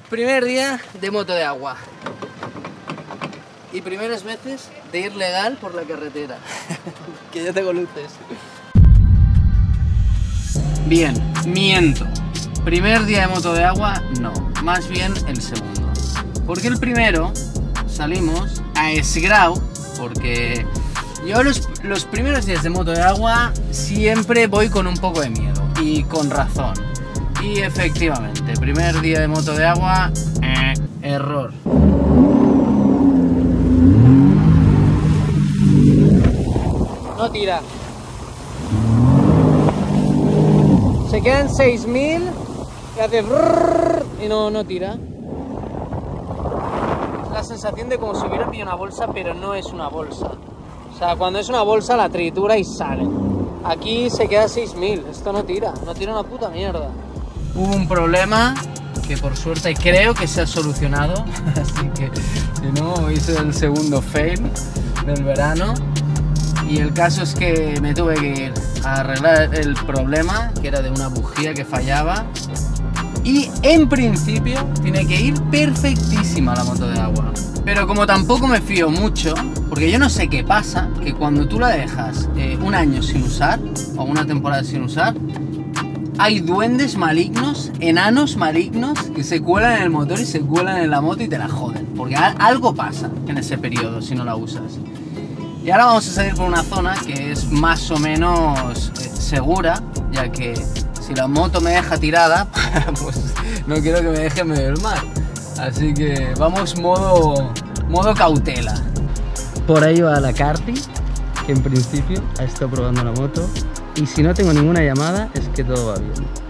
Primer día de moto de agua. Y primeras veces de ir legal por la carretera. Que ya tengo luces. Bien, miento. Primer día de moto de agua, no. Más bien el segundo. Porque el primero salimos a Esgrau, porque yo los primeros días de moto de agua siempre voy con un poco de miedo. Y con razón. Y efectivamente, primer día de moto de agua, error. No tira. Se quedan 6000 y hace brrr, y no tira. Es la sensación de como si hubiera pillado una bolsa, pero no es una bolsa. O sea, cuando es una bolsa la tritura y sale. Aquí se queda 6000, esto no tira una puta mierda. Hubo un problema que por suerte creo que se ha solucionado, así que si no hice el segundo fail del verano. Y el caso es que me tuve que ir a arreglar el problema, que era de una bujía que fallaba. Y en principio tiene que ir perfectísima la moto de agua. Pero como tampoco me fío mucho, porque yo no sé qué pasa, que cuando tú la dejas un año sin usar, o una temporada sin usar, hay duendes malignos, enanos malignos, que se cuelan en el motor y se cuelan en la moto y te la joden. Porque algo pasa en ese periodo si no la usas. Y ahora vamos a salir por una zona que es más o menos segura, ya que si la moto me deja tirada, pues no quiero que me deje en medio del mar. Así que vamos modo cautela. Por ahí va la Carti, que en principio ha estado probando la moto. Y si no tengo ninguna llamada, es que todo va bien.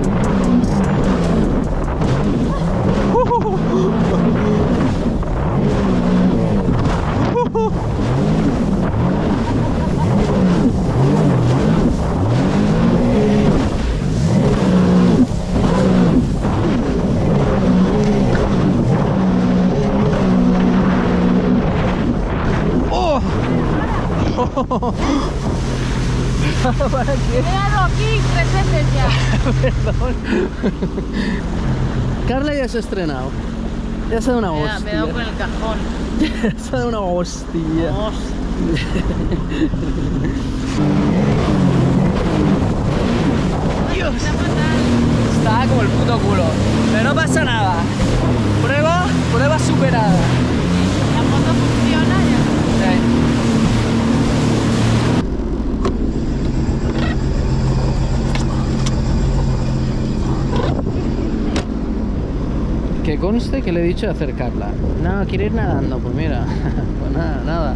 ¿Para qué? Me he dado aquí 3 veces ya. Perdón. Carla ya se ha estrenado. Ya se ha dado una hostia. Me he dado con el cajón. Se ha dado una hostia. Dios. Está como el puto culo. Pero no pasa nada. Prueba superada. La moto funciona ya. Sí. Que conste que le he dicho de acercarla. No, quiere ir nadando, pues mira. Pues nada.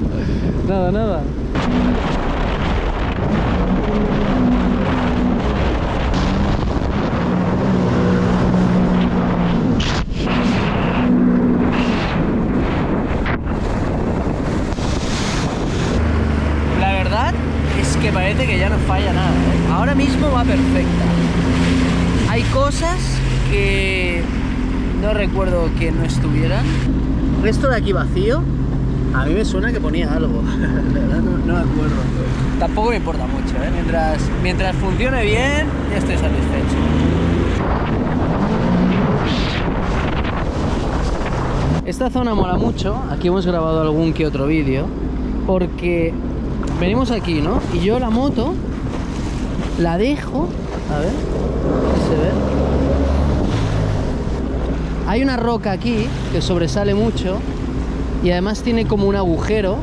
La verdad es que parece que ya no falla nada, ¿eh? Ahora mismo va perfecta. Hay cosas que no recuerdo que no estuvieran. Esto de aquí vacío, a mí me suena que ponía algo. La verdad no me acuerdo. Tampoco me importa mucho, ¿eh? Mientras funcione bien, ya estoy satisfecho. Esta zona mola mucho. Aquí hemos grabado algún que otro vídeo, porque venimos aquí, ¿no? Y yo la moto la dejo. A ver si se ve. Hay una roca aquí que sobresale mucho y además tiene como un agujero.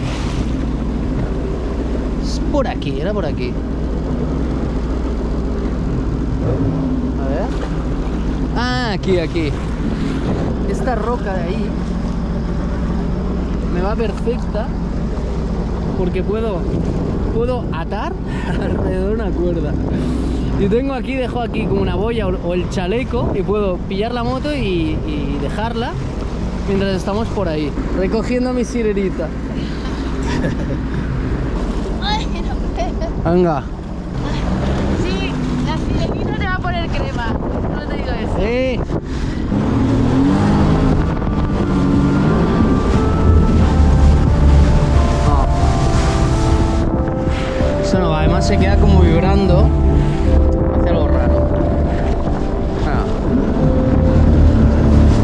Es por aquí, era por aquí. A ver. Ah, aquí. Esta roca de ahí me va perfecta porque puedo atar alrededor de una cuerda. Y tengo aquí, dejo aquí como una boya o el chaleco y puedo pillar la moto y dejarla mientras estamos por ahí, recogiendo mi sirerita. Ay, no puedo. Venga. Sí, la sirenita te va a poner crema. No te digo eso. Eso no va, además se queda como vibrando. Hace algo raro.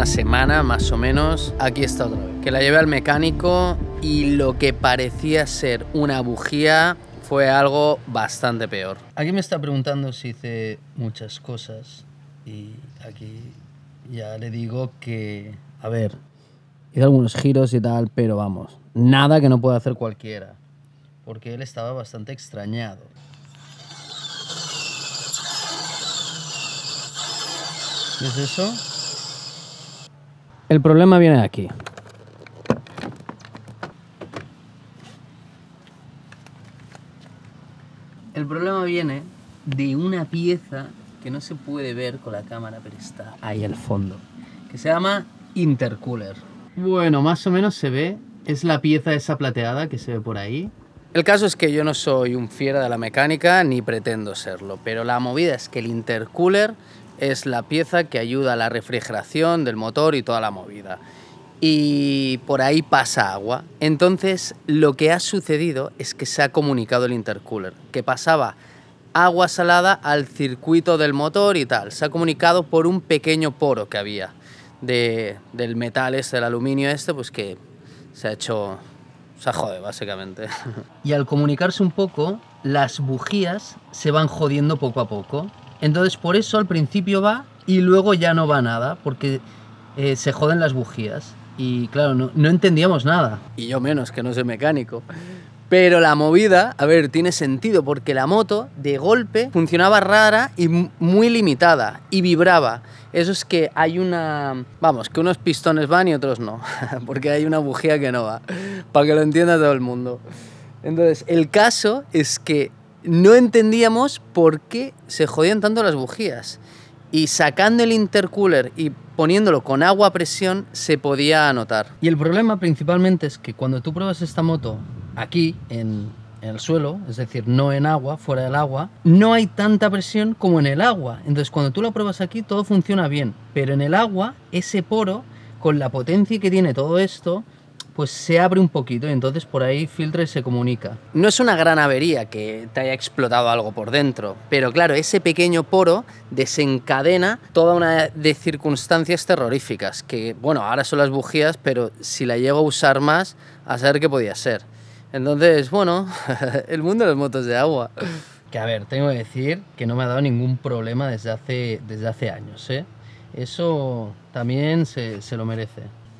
una semana más o menos, aquí está otra vez. Que la llevé al mecánico y lo que parecía ser una bujía fue algo bastante peor. Aquí me está preguntando si hice muchas cosas y aquí ya le digo que, a ver, hice algunos giros y tal, pero vamos, nada que no pueda hacer cualquiera, porque él estaba bastante extrañado. ¿Qué es eso? El problema viene de aquí. El problema viene de una pieza que no se puede ver con la cámara, pero está ahí al fondo, que se llama intercooler. Bueno, más o menos se ve, es la pieza esa plateada que se ve por ahí. El caso es que yo no soy un fiera de la mecánica, ni pretendo serlo, pero la movida es que el intercooler es la pieza que ayuda a la refrigeración del motor y toda la movida. Y por ahí pasa agua. Entonces lo que ha sucedido es que se ha comunicado el intercooler, que pasaba agua salada al circuito del motor y tal. Se ha comunicado por un pequeño poro que había del metal del aluminio pues que se ha jodido básicamente. Y al comunicarse un poco, las bujías se van jodiendo poco a poco. Entonces por eso al principio va y luego ya no va nada, porque se joden las bujías. Y claro, no entendíamos nada. Y yo menos, que no soy mecánico. Pero la movida, a ver, tiene sentido, porque la moto de golpe funcionaba rara y muy limitada y vibraba. Eso es que hay vamos, que unos pistones van y otros no, porque hay una bujía que no va, para que lo entienda todo el mundo. Entonces, el caso es que no entendíamos por qué se jodían tanto las bujías. Y sacando el intercooler y poniéndolo con agua a presión se podía notar. Y el problema principalmente es que cuando tú pruebas esta moto aquí en el suelo, es decir, no en agua, fuera del agua, no hay tanta presión como en el agua. Entonces cuando tú la pruebas aquí todo funciona bien, pero en el agua ese poro, con la potencia que tiene todo esto, pues se abre un poquito y entonces por ahí filtra y se comunica. No es una gran avería que te haya explotado algo por dentro, pero claro, ese pequeño poro desencadena toda una de circunstancias terroríficas, que bueno, ahora son las bujías, pero si la llego a usar más, a saber qué podía ser. Entonces, bueno, el mundo de las motos de agua. Que a ver, tengo que decir que no me ha dado ningún problema desde hace años, ¿eh? Eso también se lo merece.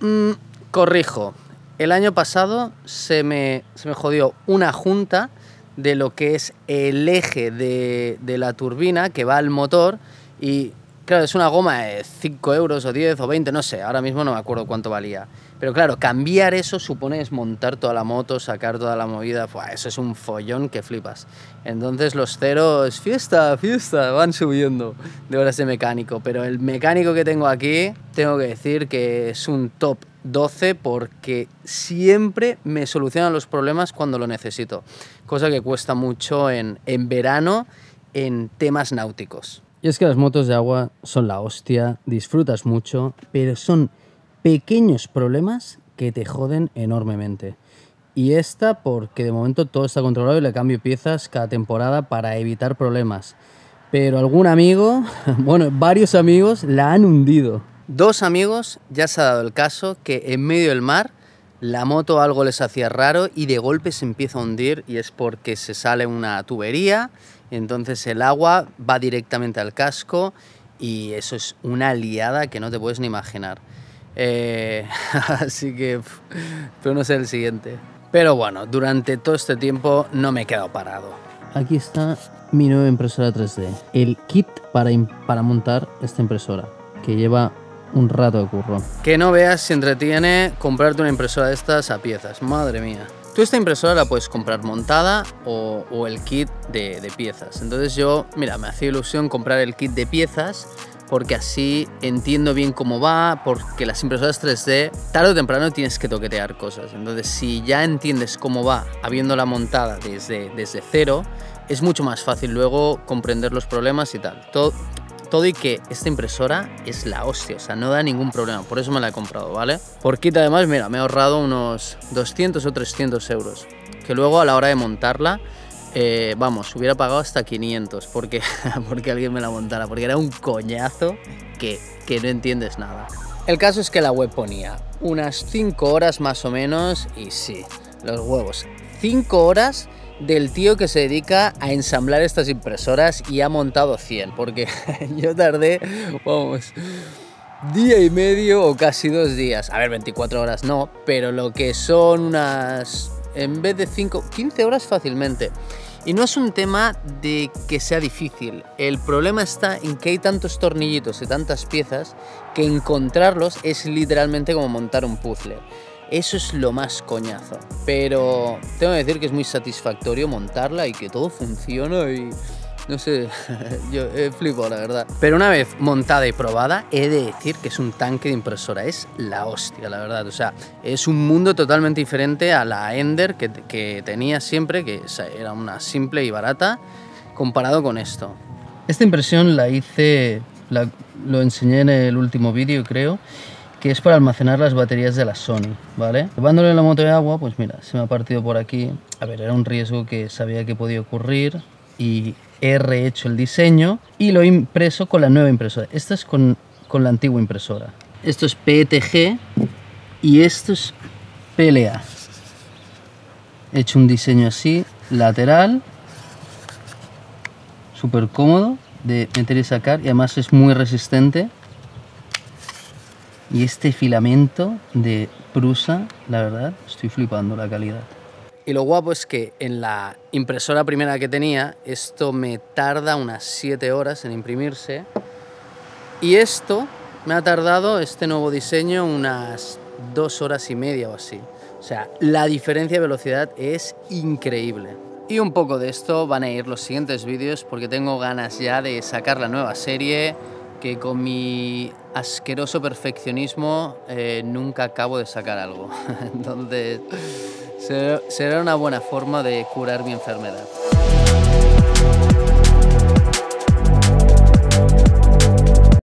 Corrijo. El año pasado se me jodió una junta de lo que es el eje de la turbina que va al motor y claro, es una goma de 5 euros o 10 o 20, no sé, ahora mismo no me acuerdo cuánto valía. Pero claro, cambiar eso supone desmontar toda la moto, sacar toda la movida, eso es un follón que flipas. Entonces los ceros, fiesta, van subiendo de horas de mecánico, pero el mecánico que tengo aquí, tengo que decir que es un top 12 porque siempre me solucionan los problemas cuando lo necesito, cosa que cuesta mucho en verano en temas náuticos. Y es que las motos de agua son la hostia, disfrutas mucho, pero son pequeños problemas que te joden enormemente. Y esta porque de momento todo está controlado y le cambio piezas cada temporada para evitar problemas. Pero algún amigo, bueno, varios amigos la han hundido. 2 amigos ya se ha dado el caso que en medio del mar la moto algo les hacía raro y de golpe se empieza a hundir y es porque se sale una tubería, entonces el agua va directamente al casco y eso es una liada que no te puedes ni imaginar. Así que pero no sé el siguiente. Pero bueno, durante todo este tiempo no me he quedado parado. Aquí está mi nueva impresora 3D, el kit para montar esta impresora, que lleva un rato de curro. Que no veas si entretiene comprarte una impresora de estas a piezas, madre mía. Tú esta impresora la puedes comprar montada o el kit de piezas. Entonces yo, mira, me hacía ilusión comprar el kit de piezas porque así entiendo bien cómo va, porque las impresoras 3D tarde o temprano tienes que toquetear cosas. Entonces si ya entiendes cómo va habiéndola montada desde cero, es mucho más fácil luego comprender los problemas y tal. Todo y que esta impresora es la hostia, o sea, no da ningún problema, por eso me la he comprado, ¿vale? Por kit además, mira, me he ahorrado unos 200 o 300 euros, que luego a la hora de montarla, vamos, hubiera pagado hasta 500 porque alguien me la montara, porque era un coñazo que no entiendes nada. El caso es que la web ponía unas 5 horas más o menos y sí, los huevos. 5 horas del tío que se dedica a ensamblar estas impresoras y ha montado 100, porque yo tardé, vamos, día y medio o casi 2 días. A ver, 24 horas no, pero lo que son unas, en vez de 5, 15 horas fácilmente. Y no es un tema de que sea difícil, el problema está en que hay tantos tornillitos y tantas piezas que encontrarlos es literalmente como montar un puzzle. Eso es lo más coñazo, pero tengo que decir que es muy satisfactorio montarla y que todo funciona y... no sé, yo flipo la verdad. Pero una vez montada y probada, he de decir que es un tanque de impresora, es la hostia, la verdad. O sea, es un mundo totalmente diferente a la Ender que tenía siempre, que era una simple y barata, comparado con esto. Esta impresión la hice, lo enseñé en el último vídeo creo, que es para almacenar las baterías de la Sony, ¿vale? Llevándole la moto de agua, pues mira, se me ha partido por aquí. A ver, era un riesgo que sabía que podía ocurrir y he rehecho el diseño y lo he impreso con la nueva impresora. Esta es con la antigua impresora. Esto es PETG y esto es PLA. He hecho un diseño así, lateral, súper cómodo de meter y sacar y además es muy resistente. Y este filamento de Prusa, la verdad, estoy flipando la calidad. Y lo guapo es que en la impresora primera que tenía, esto me tarda unas 7 horas en imprimirse. Y esto me ha tardado, este nuevo diseño, unas 2 horas y media o así. O sea, la diferencia de velocidad es increíble. Y un poco de esto van a ir los siguientes vídeos porque tengo ganas ya de sacar la nueva serie, que con mi asqueroso perfeccionismo nunca acabo de sacar algo. Entonces será una buena forma de curar mi enfermedad.